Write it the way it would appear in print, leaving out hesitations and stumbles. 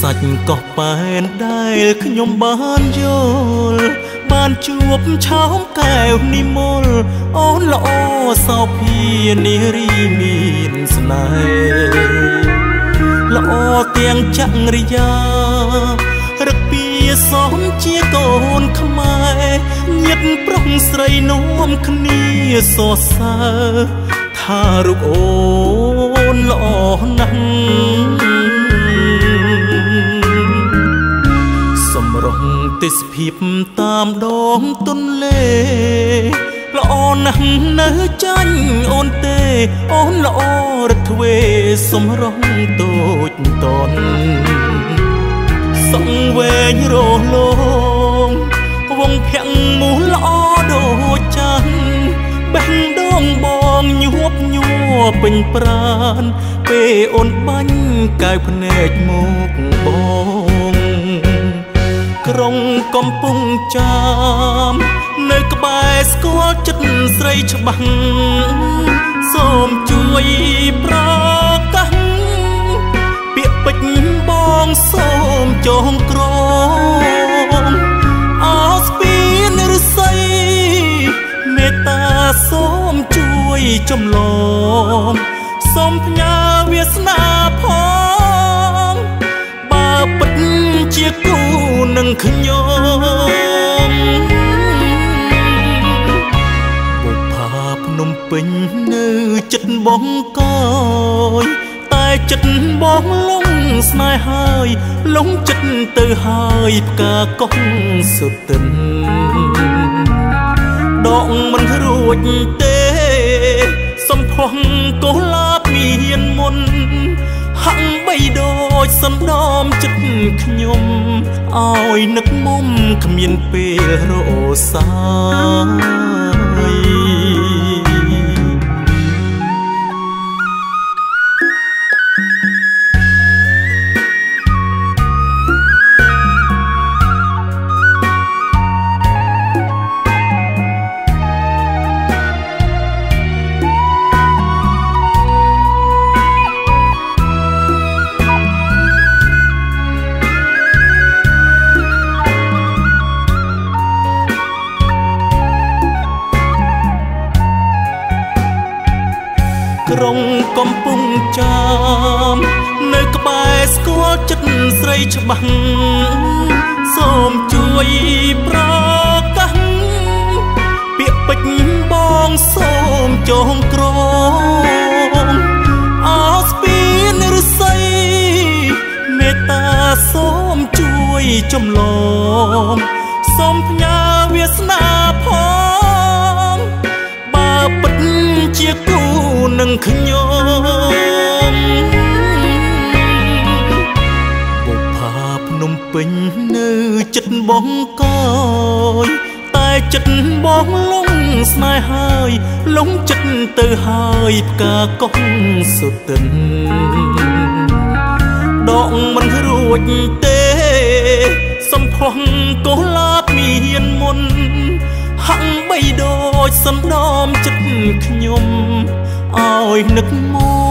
សាច់ក៏ប៉ែនដែលខ្ញុំបានយល់បានជួបឆោមកែវនិមលអូនល្អសោភានារីមានស្នេហ៍ល្អទាំងចក្រិយារឹកពីសមជាកូនខ្មែរញាតិប្រុសស្រីនាំគ្នាសរសើរថារូបអូនល្អណាស់សម្រស់ទេសភាពតាមដងទន្លេល្អណាស់នៅចាញ់អូនទេអូនល្អរទ្វេសម្រស់តូចតនសង្វែងរលោងវងភ័ក្រមូលល្អដូចចាន់បេះដូងបងញាប់ញ័រពេញប្រានពេលអូនបាញ់កែវភ្នែកមកបងក្រុងកំពុងចាមនៅក្បែរស្គាល់ចិត្តស្រីច្បាស់សូមជួយប្រកាសពាក្យពេចន៍បងសូមចងក្រងអោស្ពានឫស្សីមេត្តាសូមជួយចំឡងសូមផ្ញើវាសនាផងបើពិតជាគូនឹងខ្ញុំបុប្ផាភ្នំពេញនៅចិត្តបងកយតែចិត្តបងលងស្នេហ៍ហើយលងចិត្តទៅហើយផ្កាកោះសុទិនដកមិនរួចទេសំផស្សកុលាបមានមុនហាក់បីដូចសណ្ដំចិត្តខ្ញុំឲ្យនឹកមុំគ្មានពេលរសាយក្រុងកំពុងចាមនៅក្បែរស្គាល់ចិត្តស្រីច្បាស់សូមជួយប្រកាសពាក្យពេចន៍បងសូមចងក្រងអោស្ពានឫស្សីមេត្តាសូមជួយចំឡងសូមផ្ញើវាសនាផងបើពិតជាគូនឹងខ្ញុំបុប្ផាភ្នំពេញនៅចិត្តបងកយតែចិត្តបងលងស្នេហ៍ហើយលងចិត្តទៅហើយផ្កាកោះសុទិនដកមិនរួចទេសំផស្សកុលាបមានមុនហាក់បីដូចសណ្ដំចិត្តខ្ញុំឲ្យនឹកមក